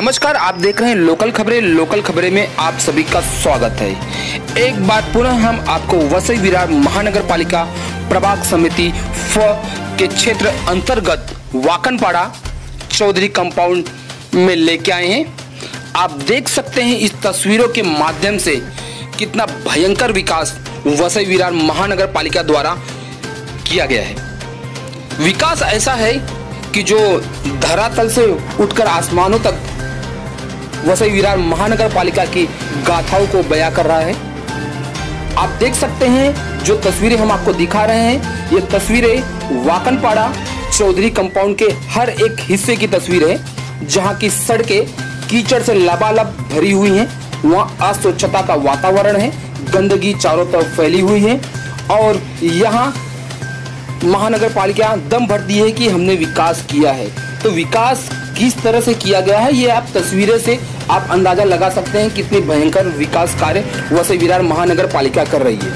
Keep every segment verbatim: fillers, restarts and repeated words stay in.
नमस्कार, आप देख रहे हैं लोकल खबरें। लोकल खबरें में आप सभी का स्वागत है। एक बार पुनः हम आपको वसई विरार महानगर पालिका प्रभाग समिति फ के क्षेत्र अंतर्गत वाकनपाड़ा चौधरी कंपाउंड में लेके आए हैं। आप देख सकते हैं इस तस्वीरों के माध्यम से कितना भयंकर विकास वसई विरार महानगर पालिका द्वारा किया गया है। विकास ऐसा है कि जो धरातल से उठकर आसमानों तक वसई विरार महानगर पालिका की गाथाओं को बयां कर रहा है। आप देख सकते हैं जो तस्वीरें हम आपको दिखा रहे हैं, ये तस्वीरें वाकनपाड़ा चौधरी कंपाउंड के हर एक हिस्से की तस्वीर है, जहां की सड़कें कीचड़ से लबालब भरी हुई हैं। वहां अस्वच्छता का वातावरण है, गंदगी चारों तरफ फैली हुई है और यहाँ महानगर पालिका दम भरती है कि हमने विकास किया है। तो विकास किस तरह से किया गया है, ये आप तस्वीरें से आप अंदाजा लगा सकते हैं कितनी भयंकर विकास कार्य वसई विरार महानगर पालिका कर रही है।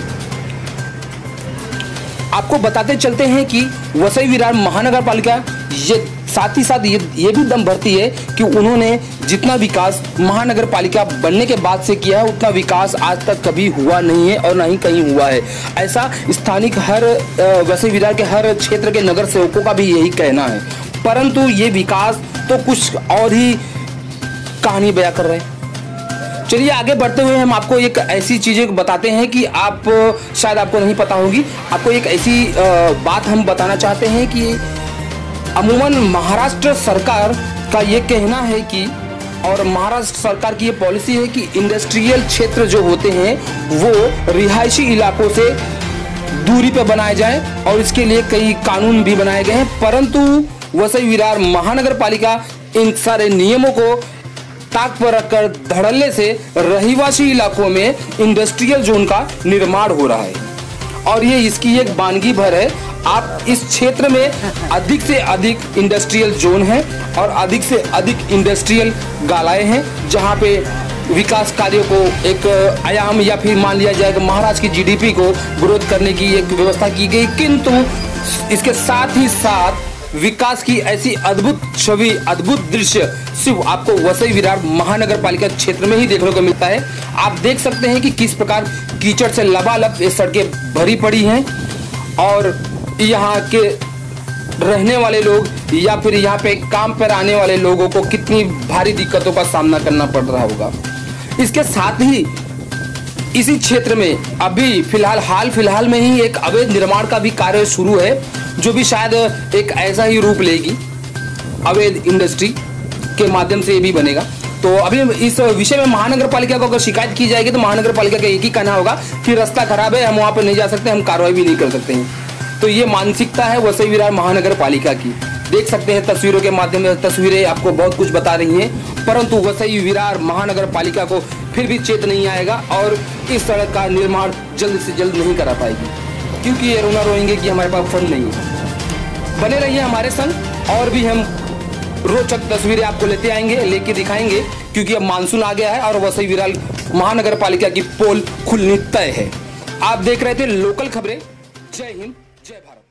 आपको बताते चलते हैं कि वसई विरार महानगर पालिका ये साथ ही साथ ये ये भी दम भरती है कि उन्होंने जितना विकास महानगर पालिका बनने के बाद से किया है, उतना विकास आज तक कभी हुआ नहीं है और ना ही कहीं हुआ है। ऐसा स्थानिक हर वसई विरार के हर क्षेत्र के नगर सेवकों का भी यही कहना है। परंतु ये विकास तो कुछ और ही कहानी बयां कर रहे हैं। चलिए आगे बढ़ते हुए हम आपको एक ऐसी चीजें बताते हैं कि आप शायद आपको नहीं पता होगी। आपको एक ऐसी बात हम बताना चाहते हैं कि अमूमन महाराष्ट्र सरकार का ये कहना है कि और महाराष्ट्र सरकार की ये पॉलिसी है कि इंडस्ट्रियल क्षेत्र जो होते हैं वो रिहायशी इलाकों से दूरी पर बनाए जाएं और इसके लिए कई कानून भी बनाए गए हैं। परंतु वसई विरार महानगर पालिका इन सारे नियमों को ताक पर रखकर धड़ल्ले से रहिवासी इलाकों में इंडस्ट्रियल जोन का निर्माण हो रहा है और ये इसकी एक वानगी भर है। आप इस क्षेत्र में अधिक से अधिक इंडस्ट्रियल जोन है और अधिक से अधिक इंडस्ट्रियल गालाएं हैं, जहां पे विकास कार्यों को एक आयाम या फिर मान लिया जाएगा महाराष्ट्र की जीडीपी को ग्रोथ करने की एक व्यवस्था की गई। किंतु इसके साथ ही साथ विकास की ऐसी अद्भुत छवि, अद्भुत दृश्य सिर्फ आपको वसई विरार महानगर पालिका क्षेत्र में ही देखने को मिलता है। आप देख सकते हैं कि किस प्रकार कीचड़ से लबालब ये सड़कें भरी पड़ी हैं और यहाँ के रहने वाले लोग या फिर यहाँ पे काम पर आने वाले लोगों को कितनी भारी दिक्कतों का सामना करना पड़ रहा होगा। इसके साथ ही इसी क्षेत्र में अभी फिलहाल हाल फिलहाल में ही एक अवैध निर्माण का भी कार्य शुरू है, जो भी शायद एक ऐसा ही रूप लेगी। अवैध इंडस्ट्री के माध्यम से ये भी बनेगा। तो अभी इस विषय में महानगर पालिका को अगर शिकायत की जाएगी तो महानगर पालिका का एक ही कहना होगा कि रास्ता खराब है, हम वहां पर नहीं जा सकते, हम कार्रवाई भी नहीं कर सकते हैं। तो ये मानसिकता है वसई विरार महानगर पालिका की। देख सकते हैं तस्वीरों के माध्यम से, तस्वीरें आपको बहुत कुछ बता रही हैं, परंतु वसई विरार महानगर पालिका को फिर भी चेत नहीं आएगा और इस सड़क का निर्माण जल्द से जल्द नहीं करा पाएगी, क्योंकि ये रोना रोएंगे कि हमारे पास फंड नहीं है। बने रहिए हमारे संग और भी हम रोचक तस्वीरें आपको लेते आएंगे, लेके दिखाएंगे, क्योंकि अब मानसून आ गया है और वसई विरार महानगर पालिका की पोल खुलनी तय है। आप देख रहे थे लोकल खबरें। जय हिंद, जय भारत।